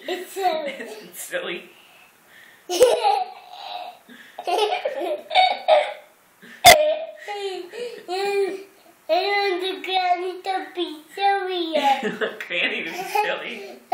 It's silly. It's silly. And the granny to be silly. Granny to be silly.